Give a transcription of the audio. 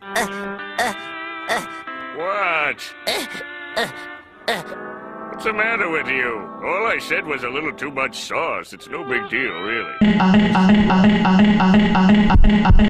What? What's the matter with you? All I said was a little too much sauce. It's no big deal, really.